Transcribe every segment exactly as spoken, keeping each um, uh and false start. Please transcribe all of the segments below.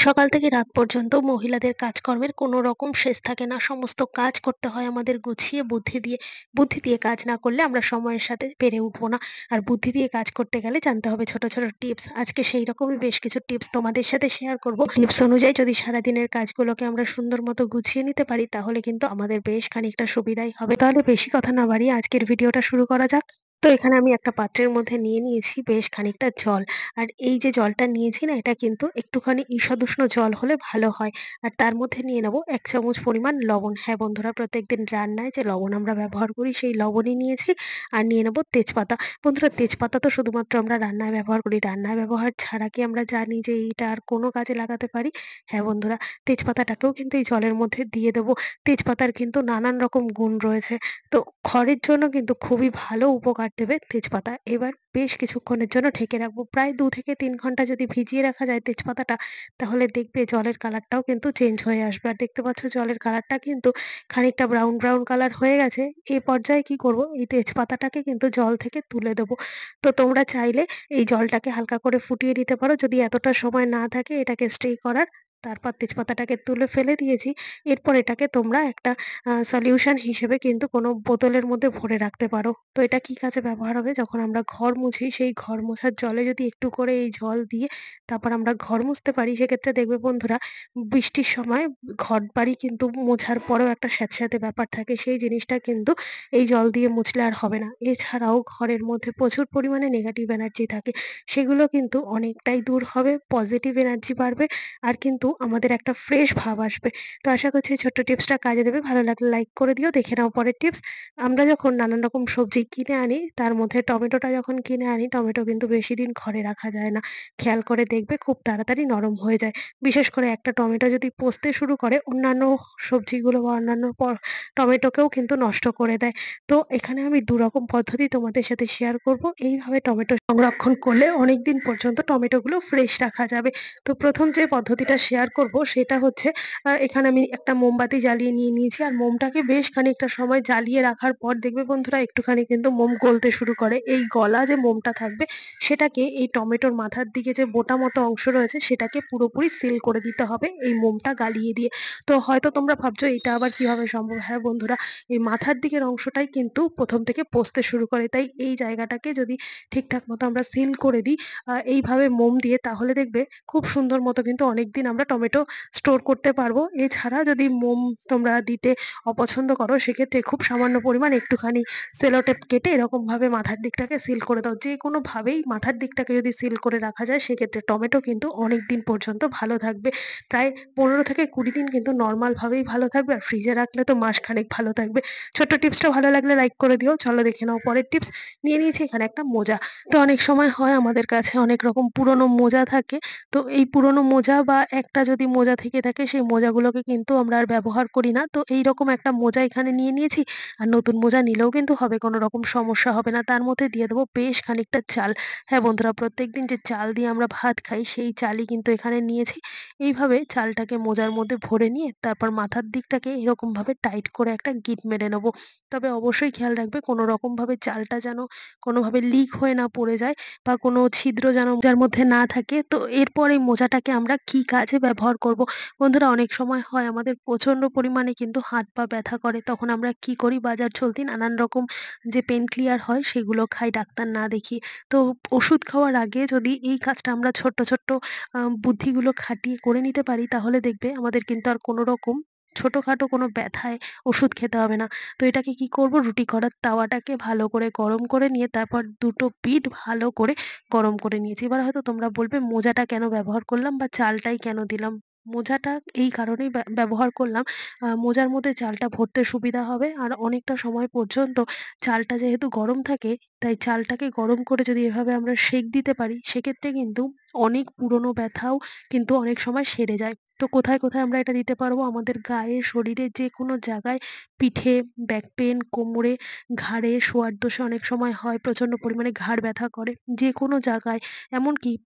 সকাল থেকে রাত পর্যন্ত মহিলাদের কাজকর্মের কোনো রকম শেষ থাকে না। সমস্ত কাজ করতে হয় আমাদের গুছিয়ে বুদ্ধি দিয়ে। বুদ্ধি দিয়ে কাজ না করলে আমরা সময়ের সাথে পেরে উঠবো না। আর বুদ্ধি দিয়ে কাজ করতে গেলে জানতে হবে ছোট, ছোট টিপস। আজকে সেই রকমই বেশ কিছু টিপস তোমাদের সাথে শেয়ার করব। টিপস অনুযায়ী যদি সারাদিনের কাজগুলোকে আমরা সুন্দর মতো গুছিয়ে নিতে পারি তাহলে কিন্তু আমাদের বেশ খানিকটা সুবিধাই হবে। তাহলে বেশি কথা না বাড়িয়ে আজকের ভিডিওটা শুরু করা যাক। তো এখানে আমি একটা পাত্রের মধ্যে নিয়ে নিয়েছি বেশ খানিকটা জল। আর এই যে জলটা নিয়েছি না এটা কিন্তু একটুখানি ঈষদুষ্ণ জল হলে ভালো হয়। আর তার মধ্যে নিয়ে নেব এক চামচ পরিমাণ লবণ। হ্যাঁ বন্ধুরা, প্রত্যেকদিন রান্নায় যে লবণ আমরা ব্যবহার করি সেই লবণই নিয়েছি। আর নিয়ে নেব তেজপাতা। বন্ধুরা, তেজপাতা তো শুধুমাত্র আমরা রান্নায় ব্যবহার করি। রান্নায় ব্যবহার ছাড়া কি আমরা জানি যে এইটা আর কোনো কাজে লাগাতে পারি? হ্যাঁ বন্ধুরা, তেজপাতাটাকেও কিন্তু এই জলের মধ্যে দিয়ে দেব। তেজপাতার কিন্তু নানান রকম গুণ রয়েছে। তো ঘরের জন্য কিন্তু খুবই ভালো উপকার দেবে তেজপাতা। এবার বেশ কিছুক্ষণের জন্য ঢেকে রাখবো। প্রায় দুই থেকে তিন ঘন্টা যদি ভিজিয়ে রাখা যায় তেজপাতাটা, তাহলে দেখবে জলের কালারটাও কিন্তু চেঞ্জ হয়ে আসবে। আর দেখতে পাচ্ছ জলের কালারটা কিন্তু খানিকটা ব্রাউন, ব্রাউন কালার হয়ে গেছে। এ পর্যায়ে কি করব? এই তেজপাতাটাকে কিন্তু জল থেকে তুলে দেব। তো তোমরা চাইলে এই জলটাকে হালকা করে ফুটিয়ে নিতে পারো। যদি এতটা সময় না থাকে এটাকে স্টে করার, তারপর তেজপাতাটাকে তুলে ফেলে দিয়েছি। এরপর এটাকে তোমরা একটা আ সলিউশন হিসেবে কিন্তু কোনো বোতলের মধ্যে ভরে রাখতে পারো। তো এটা কি কাজে ব্যবহার হবে? যখন আমরা ঘর মুছি, সেই ঘর মোছার জলে যদি একটু করে এই জল দিয়ে তারপর আমরা ঘর মুছতে পারি, সেক্ষেত্রে দেখবে বন্ধুরা বৃষ্টির সময় ঘরবাড়ি কিন্তু মোছার পরেও একটা স্যাঁতস্যাঁতে ব্যাপার থাকে। সেই জিনিসটা কিন্তু এই জল দিয়ে মুছলে আর হবে না। এছাড়াও ঘরের মধ্যে প্রচুর পরিমাণে নেগেটিভ এনার্জি থাকে। সেগুলো কিন্তু অনেকটাই দূর হবে, পজিটিভ এনার্জি বাড়বে আর কিন্তু আমাদের একটা ফ্রেশ ভাব আসবে। তো আশা করছি এই ছোট্ট টিপসটা কাজে দেবে। ভালো লাগলে লাইক করে দিও। দেখে নাও পরের টিপস। আমরা যখন নানান রকম সবজি কিনে আনি, তার মধ্যে টমেটোটা যখন কিনে আনি, টমেটো কিন্তু বেশিদিন ঘরে রাখা যায় না। খেয়াল করে দেখবে খুব তাড়াতাড়ি নরম হয়ে যায়। বিশেষ করে একটা টমেটো যদি পচতে শুরু করে, অন্যান্য সবজিগুলো বা অন্যান্য প টমেটোকেও কিন্তু নষ্ট করে দেয়। তো এখানে আমি দুই রকম পদ্ধতি তোমাদের সাথে শেয়ার করব। এইভাবে টমেটো সংরক্ষণ করলে অনেকদিন পর্যন্ত টমেটোগুলো ফ্রেশ রাখা যাবে। তো প্রথম যে পদ্ধতিটা শেয়ার করব সেটা হচ্ছে আ এখানে আমি একটা মোমবাতি জ্বালিয়ে নিয়ে নিয়েছি। আর মোমটাকে বেশ খানিকটা সময় জ্বালিয়ে রাখার পর দেখবে বন্ধুরা একটুখানি কিন্তু মোম গলতে শুরু করে। এই গলা যে মোমটা থাকবে সেটাকে এই টমেটোর মাথার দিকে যে বোটা মতো অংশ রয়েছে সেটাকে পুরোপুরি সিল করে দিতে হবে এই মোমটা গালিয়ে দিয়ে। তো হয়তো তোমরা ভাবছো এটা আবার কিভাবে সম্ভব? হ্যাঁ বন্ধুরা, এই মাথার দিকের অংশটাই কিন্তু প্রথম থেকে পচতে শুরু করে। তাই এই জায়গাটাকে যদি ঠিকঠাক মতো আমরা সিল করে দিই আ এইভাবে মোম দিয়ে, তাহলে দেখবে খুব সুন্দর মতো কিন্তু অনেকদিন আমরা টমেটো স্টোর করতে পারবো। এছাড়া যদি মোম তোমরা দিতে অপছন্দ করো, সেক্ষেত্রে খুব সামান্য পরিমাণ একটুখানি সেলোটেপ কেটে এরকমভাবে মাথার দিকটাকে সিল করে দাও। যেকোনোভাবেই মাথার দিকটাকে যদি সিল করে রাখা যায়, সেক্ষেত্রে টমেটো কিন্তু অনেকদিন পর্যন্ত ভালো থাকবে। প্রায় পনেরো থেকে কুড়ি দিন কিন্তু নরমাল ভাবেই ভালো থাকবে। আর ফ্রিজে রাখলে তো মাসখানেক ভালো থাকবে। ছোট্ট টিপসটা ভালো লাগলে লাইক করে দিও। চলো দেখে নাও পরের টিপস। নিয়ে নিয়েছি এখানে একটা মোজা। তো অনেক সময় হয় আমাদের কাছে অনেক রকম পুরনো মোজা থাকে। তো এই পুরনো মোজা বা একটা যদি মোজা থেকে থাকে, সেই মোজাগুলোকে কিন্তু আমরা আর ব্যবহার করি না। তো এইরকম একটা মোজা এখানে নিয়ে নিয়েছি। আর নতুন মোজা নিলেও কিন্তু হবে, কোনো রকম সমস্যা হবে না। তার মধ্যে দিয়ে দেবো বেশ খানিকটা চাল। হ্যাঁ বন্ধুরা, প্রত্যেকদিন যে চাল দিয়ে আমরা ভাত খাই সেই চালই কিন্তু এখানে নিয়েছি। এইভাবে চালটাকে মোজার মধ্যে ভরে নিয়ে তারপর মাথার দিকটাকে এরকমভাবে টাইট করে একটা গিঁট মেরে নেবো। তবে অবশ্যই খেয়াল রাখবে কোনো রকমভাবে চালটা যেন কোনোভাবে লিক হয়ে না পড়ে যায় বা কোনো ছিদ্র যেন মোজার মধ্যে না থাকে। তো এরপর এই মোজাটাকে আমরা কি কাজে ব্যবহার করব? বন্ধুরা, অনেক সময় হয় আমাদের প্রচন্ড পরিমাণে কিন্তু হাত পা ব্যথা করে। তখন আমরা কি করি? বাজার চলতি নানান রকম যে পেইন ক্লিয়ার হয় সেগুলো খাই ডাক্তার না দেখিয়ে। তো ওষুধ খাওয়ার আগে যদি এই কাজটা আমরা ছোট্ট, ছোট্ট আ বুদ্ধিগুলো খাটিয়ে করে নিতে পারি, তাহলে দেখবে আমাদের কিন্তু আর কোনো রকম ছোটখাটো কোনো ব্যথায় ওষুধ খেতে হবে না। তো এটাকে কি করব? রুটি করার তাওয়াটাকে ভালো করে গরম করে নিয়ে তারপর দুটো পিঠ ভালো করে গরম করে নিয়েছি। এবার হয়তো তোমরা বলবে মোজাটা কেন ব্যবহার করলাম বা চালটাই কেন দিলাম? মোজাটা এই কারণেই ব্যা ব্যবহার করলাম। আ মোজার মধ্যে চালটা ভরতে সুবিধা হবে। আর অনেকটা সময় পর্যন্ত চালটা যেহেতু গরম থাকে, তাই চালটাকে গরম করে যদি এভাবে আমরা সেঁক দিতে পারি, সেক্ষেত্রে কিন্তু অনেক পুরনো ব্যথাও কিন্তু অনেক সময় সেরে যায়। তো কোথায়, কোথায় আমরা এটা দিতে পারবো? আমাদের গায়ে, শরীরে যেকোনো জায়গায়, পিঠে, ব্যাক পেইন, কোমরে, ঘাড়ে, শোয়ার দোষে অনেক সময় হয় প্রচন্ড পরিমাণে ঘাড় ব্যথা করে। যেকোনো জায়গায়, এমনকি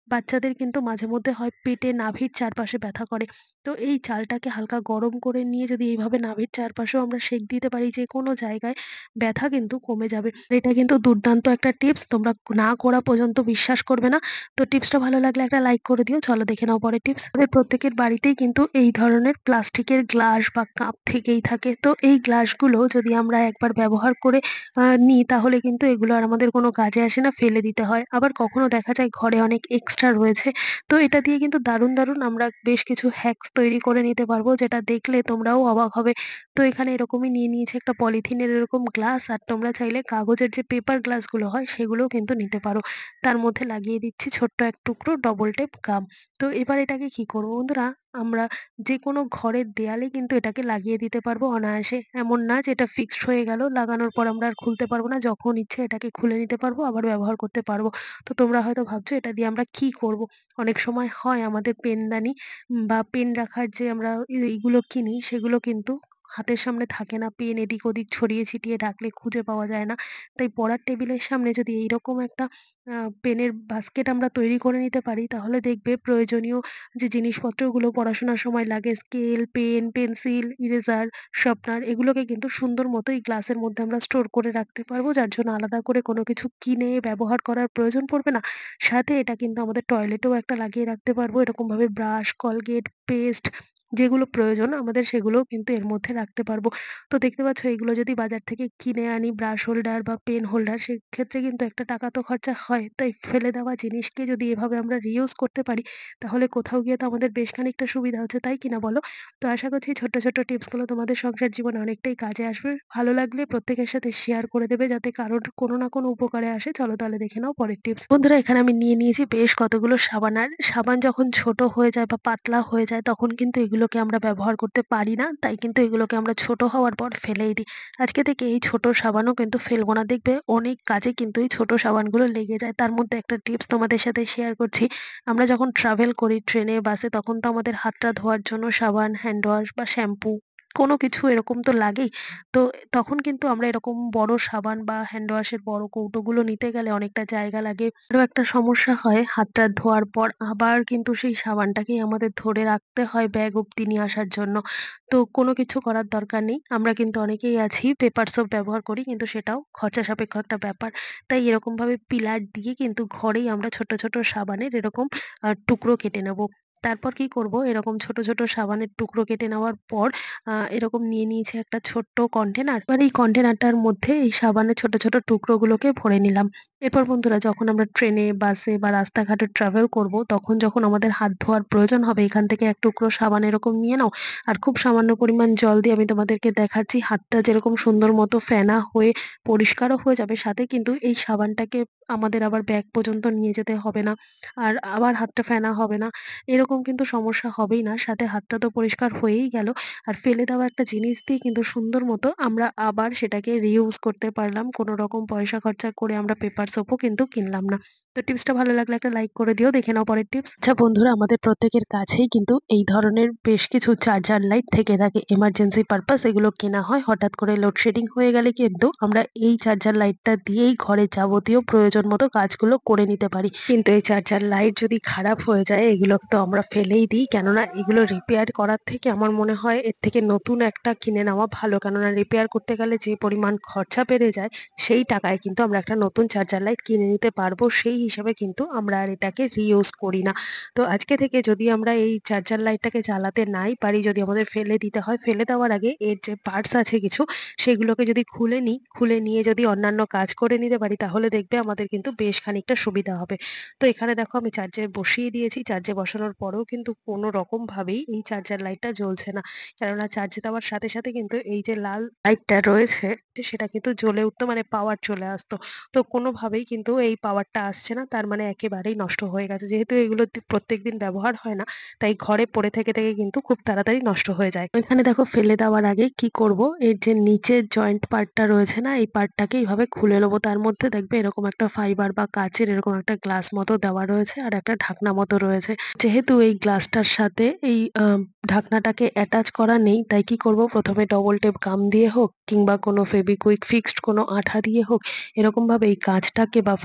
বাচ্চাদের কিন্তু মাঝে মধ্যে হয় পেটে নাভির চারপাশে ব্যথা করে। তো এই চালটাকে হালকা গরম করে নিয়ে যদি এইভাবে নাভির চারপাশেও আমরা সেঁক দিতে পারি যেকোনো জায়গায়, ব্যথা কিন্তু কমে যাবে। এটা কিন্তু দুর্দান্ত একটা টিপস। তোমরা না করা পর্যন্ত বিশ্বাস করবে না। তো টিপসটা ভালো লাগলে একটা লাইক করে দিও। চলো দেখে নাও পরের টিপস। আমাদের প্রত্যেকের বাড়িতেই কিন্তু এই ধরনের প্লাস্টিকের গ্লাস বা কাপ থেকেই থাকে। তো এই গ্লাসগুলো যদি আমরা একবার ব্যবহার করে আ নিই তাহলে কিন্তু এগুলো আর আমাদের কোনো কাজে আসে না, ফেলে দিতে হয়। আবার কখনো দেখা যায় ঘরে অনেক এক্সট্রা রয়েছে। তো এটা দিয়ে কিন্তু দারুণ, দারুণ আমরা বেশ কিছু হ্যাকস তৈরি করে নিতে পারবো যেটা দেখলে তোমরাও অবাক হবে। তো এখানে এরকমই নিয়ে নিয়েছি একটা পলিথিনের এরকম গ্লাস, আর তোমরা চাইলে কাগজের যে পেপার গ্লাসগুলো হয় সেগুলোও কিন্তু নিতে পারো। তার মধ্যে লাগিয়ে দিচ্ছি ছোট্ট এক টুকরো ডবল টেপ গাম। তো এবার এটাকে কি করব বন্ধুরা, আমরা যেকোনো ঘরের দেয়ালে কিন্তু এটাকে লাগিয়ে দিতে পারবো অনায়াসে। এমন না যে এটা ফিক্সড হয়ে গেল, লাগানোর পর আমরা আর খুলতে পারবো না। যখন ইচ্ছে এটাকে খুলে নিতে পারবো, আবার ব্যবহার করতে পারবো। তো তোমরা হয়তো ভাবছো এটা দিয়ে আমরা কি করব? অনেক সময় হয় আমাদের পেনদানি উম বা পেন রাখার যে আমরা ই এইগুলো কিনি সেগুলো কিন্তু হাতের সামনে থাকে না। পেন এদিক ওদিক ছড়িয়ে ছিটিয়ে রাখলে খুঁজে পাওয়া যায় না। তাই পড়ার টেবিলের সামনে যদি এইরকম একটা আ পেনের বাস্কেট আমরা তৈরি করে নিতে পারি তাহলে দেখবে প্রয়োজনীয় যে জিনিসপত্রগুলো পড়াশোনার সময় লাগে, scale, pen, pencil, eraser, sharpener, এগুলোকে কিন্তু সুন্দর মতো এই গ্লাসের মধ্যে আমরা স্টোর করে রাখতে পারবো। যার জন্য আলাদা করে কোনো কিছু কিনে ব্যবহার করার প্রয়োজন পড়বে না। সাথে এটা কিন্তু আমাদের টয়লেটেও একটা লাগিয়ে রাখতে পারবো। এরকমভাবে ব্রাশ, কলগেট, পেস্ট যেগুলো প্রয়োজন আমাদের সেগুলোও কিন্তু এর মধ্যে রাখতে পারবো। তো দেখতে পাচ্ছ এগুলো যদি বাজার থেকে কিনে আনি, ব্রাশ হোল্ডার বা পেন হোল্ডার, সেক্ষেত্রে কিন্তু একটা টাকা তো খরচা হয়। তাই ফেলে দেওয়া জিনিসকে যদি এভাবে আমরা রিইউজ করতে পারি তাহলে কোথাও গিয়ে তো আমাদের বেশ খানিকটা সুবিধা হচ্ছে, তাই কিনা বলো? তো আশা করছি এই ছোট্ট, ছোট্ট টিপসগুলো তোমাদের সংসার জীবনে অনেকটাই কাজে আসবে। ভালো লাগলে প্রত্যেকের সাথে শেয়ার করে দেবে যাতে কারোর কোনো না কোনো উপকারে আসে। চলো তাহলে দেখে নাও পরের টিপস। বন্ধুরা এখানে আমি নিয়ে নিয়েছি বেশ কতগুলো সাবান। আর সাবান যখন ছোট হয়ে যায় বা পাতলা হয়ে যায় তখন কিন্তু এগুলোকে আমরা ব্যবহার করতে পারি না। তাই কিন্তু এগুলোকে আমরা ছোট হওয়ার পর ফেলেই দিই। আজকে থেকে এই ছোট সাবানও কিন্তু ফেলবো না। দেখবে অনেক কাজে কিন্তু এই ছোট সাবানগুলো লেগে যায়। তার মধ্যে একটা টিপস তোমাদের সাথে শেয়ার করছি। আমরা যখন ট্রাভেল করি ট্রেনে, বাসে তখন তো আমাদের হাতটা ধোয়ার জন্য সাবান, হ্যান্ড ওয়াশ বা শ্যাম্পু কোনো কিছু এরকম তো লাগেই। তো তখন কিন্তু আমরা এরকম বড় সাবান বা হ্যান্ড ওয়াশের বড় কৌটোগুলো নিতে গেলে অনেকটা জায়গা লাগে। আরো একটা সমস্যা হয় হাতটা ধোয়ার পর আবার কিন্তু সেই সাবানটাকেই আমাদের ধরে রাখতে হয় ব্যাগ অব্দি নিয়ে আসার জন্য। তো কোনো কিছু করার দরকার নেই। আমরা কিন্তু অনেকেই আছি পেপার সোপ ব্যবহার করি কিন্তু সেটাও খরচা সাপেক্ষ একটা ব্যাপার। তাই এরকমভাবে পিলার দিয়ে কিন্তু ঘরেই আমরা ছোট, ছোট সাবানের এরকম আ টুকরো কেটে নেব। তারপর কি করব, এরকম ছোট, ছোট সাবানের টুকরো কেটে নেওয়ার পর আ এরকম নিয়ে নিয়েছি একটা ছোট্ট কন্টেনার। এবার এই কন্টেনারটার মধ্যে এই সাবানের ছোট, ছোট টুকরোগুলোকে ভরে নিলাম। এরপর বন্ধুরা যখন আমরা ট্রেনে, বাসে বা রাস্তাঘাটে ট্রাভেল করব তখন যখন আমাদের হাত ধোয়ার প্রয়োজন হবে এখান থেকে এক টুকরো সাবান এরকম নিয়ে নাও। আর খুব সামান্য পরিমাণ জল দিয়ে আমি তোমাদেরকে দেখাচ্ছি হাতটা যেরকম সুন্দর মতো ফেনা হয়ে পরিষ্কারও হয়ে যাবে। সাথে কিন্তু এই সাবানটাকে আমাদের আবার ব্যাগ পর্যন্ত নিয়ে যেতে হবে না। আর আবার হাতটা ফেনা হবে না। এরকম কিন্তু সমস্যা হবেই না। সাথে হাতটা তো পরিষ্কার হয়েই গেল। আর ফেলে দেওয়া একটা জিনিস দিয়ে কিন্তু সুন্দর মতো আমরা আবার সেটাকে রিইউজ করতে পারলাম। কোন রকম পয়সা খরচা করে আমরা পেপার সোপও কিন্তু কিনলাম না। তো টিপসটা ভালো লাগলে একটা লাইক করে দিও। দেখে নাও পরের টিপস। আচ্ছা বন্ধুরা আমাদের প্রত্যেকের কাছেই কিন্তু এই ধরনের বেশ কিছু চার্জার লাইট থেকে থাকে। এমার্জেন্সি পারপাস এগুলো কেনা হয়। হঠাৎ করে লোডশেডিং হয়ে গেলে কিন্তু আমরা এই চার্জার লাইটটা দিয়েই ঘরের যাবতীয় প্রয়োজন মতো কাজগুলো করে নিতে পারি। কিন্তু এই চার্জার লাইট যদি খারাপ হয়ে যায় এগুলো তো আমরা ফেলেই দিই। কেননা এগুলো রিপেয়ার করার থেকে আমার মনে হয় এর থেকে নতুন একটা কিনে নেওয়া ভালো। কেননা রিপেয়ার করতে গেলে যে পরিমাণ খরচা বেড়ে যায় সেই টাকায় কিন্তু আমরা একটা নতুন চার্জার লাইট কিনে নিতে পারবো। সেই হিসাবে কিন্তু আমরা আর এটাকে রিইউজ করি না। তো আজকে থেকে যদি আমরা এই চার্জার লাইটটাকে জ্বালাতে নাই পারি, যদি আমাদের ফেলে দিতে হয়, ফেলে দেওয়ার আগে এর যে পার্টস আছে কিছু সেগুলোকে যদি খুলে নিই, খুলে নিয়ে যদি অন্যান্য কাজ করে নিতে পারি তাহলে দেখবে আমাদের কিন্তু বেশ খানিকটা সুবিধা হবে। তো এখানে দেখো আমি চার্জে বসিয়ে দিয়েছি। চার্জে বসানোর পরেও কিন্তু কোনো রকমভাবেই এই চার্জার লাইটটা জ্বলছে না। কেননা চার্জে দেওয়ার সাথে, সাথে কিন্তু এই যে লাল লাইটটা রয়েছে সেটা কিন্তু জ্বলে উঠতো, মানে পাওয়ার চলে আসতো। তো কোনোভাবেই কিন্তু এই পাওয়ারটা আসছে না। তার মানে একেবারেই নষ্ট হয়ে গেছে। যেহেতু এগুলো তি প্রত্যেকদিন ব্যবহার হয় না, তাই ঘরে পড়ে থেকে, থেকে কিন্তু খুব তাড়াতাড়ি নষ্ট হয়ে যায়। তো এখানে দেখো ফেলে দেওয়ার আগে কি করব, এর যে নিচের জয়েন্ট পার্টটা রয়েছে না, এই পার্টটাকে এইভাবে খুলে নেবো। তার মধ্যে দেখবে এরকম একটা ফাইবার বা কাঁচের এরকম একটা গ্লাস মতো দেওয়া রয়েছে আর একটা ঢাকনা মতো রয়েছে। যেহেতু এই গ্লাসটার সাথে এই আ ঢাকনাটাকে অ্যাটাচ করা নেই, তাই কি করব প্রথমে ডবল টেপ গাম দিয়ে হোক কিংবা কোনো ফেভিকুইক ফিক্সড কোনো আঠা দিয়ে হোক এরকমভাবে এই কাঁচটাকে বা ফাইবার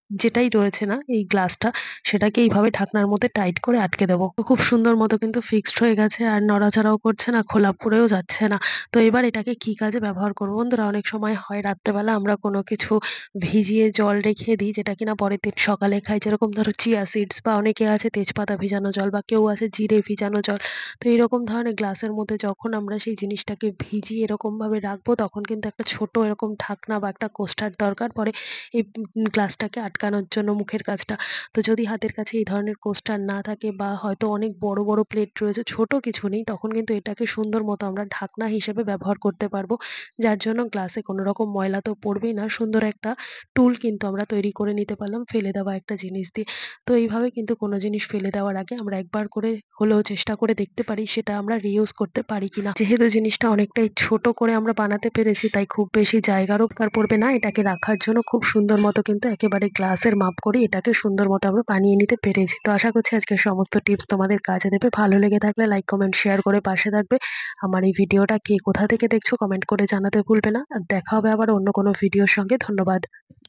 যেটাই রয়েছে না এই গ্লাসটা, সেটাকে এইভাবে ঢাকনার মধ্যে টাইট করে আটকে দেবো। তো খুব সুন্দর মতো কিন্তু ফিক্সড হয়ে গেছে, আর নড়াচড়াও করছে না, খোলা পড়েও যাচ্ছে না। তো এবার এটাকে কি কাজে ব্যবহার করবো বন্ধুরা? অনেক সময় হয় রাত্রেবেলা আমরা কোনো কিছু ভিজিয়ে জল রেখে দিই, যেটা কিনা পরের দিন সকালে খাই। যেরকম ধরো চিয়া সিডস, বা অনেকে আছে তেজপাতা ভিজানো জল, বা কেউ আছে জিরে ভিজানো জল। তো এরকম ধরনের গ্লাসের মধ্যে যখন আমরা সেই জিনিসটাকে ভিজিয়ে এরকম ভাবে রাখবো, তখন কিন্তু একটা ছোট এরকম ঢাকনা বা একটা কোস্টার দরকার পড়ে এই উম গ্লাসটাকে আটকানোর জন্য, মুখের কাজটা। তো যদি হাতের কাছে এই ধরনের কোস্টার না থাকে, বা হয়তো অনেক বড়, বড় প্লেট রয়েছে, ছোট কিছু নেই, তখন কিন্তু এটাকে সুন্দর মতো আমরা ঢাকনা হিসেবে ব্যবহার করতে পারবো। যার জন্য গ্লাসে কোনো রকম ময়লা তো পড়বেই না। সুন্দর একটা টুল কিন্তু আমরা তৈরি করে নিতে পারলাম ফেলে দেওয়া একটা জিনিস দিয়ে। তো এইভাবে কিন্তু কোনো জিনিস ফেলে দেওয়ার আগে আমরা একবার করে হলেও চেষ্টা করে দেখতে পারি সেটা আমরা রিউজ করতে পারি কিনা। যেহেতু জিনিসটা অনেকটাই ছোট করে আমরা বানাতে পেরেছি, তাই খুব বেশি জায়গারও দরকার পড়বে না। এটাকে রাখার জন্য খুব সুন্দর মতো কিন্তু একেবারে গ্লাসের মাপ করে এটাকে সুন্দর মতো আমরা বানিয়ে নিতে পেরেছি। তো আশা করছি আজকের সমস্ত টিপস তোমাদের কাজে দেবে। ভালো লেগে থাকলে লাইক, কমেন্ট, শেয়ার করে পাশে থাকবে। আমার এই ভিডিওটা কে কোথা থেকে দেখছো কমেন্ট করে জানাতে ভুলবে না। আর দেখা হবে আবার অন্য কোনো ভিডিওর সঙ্গে। ধন্যবাদ।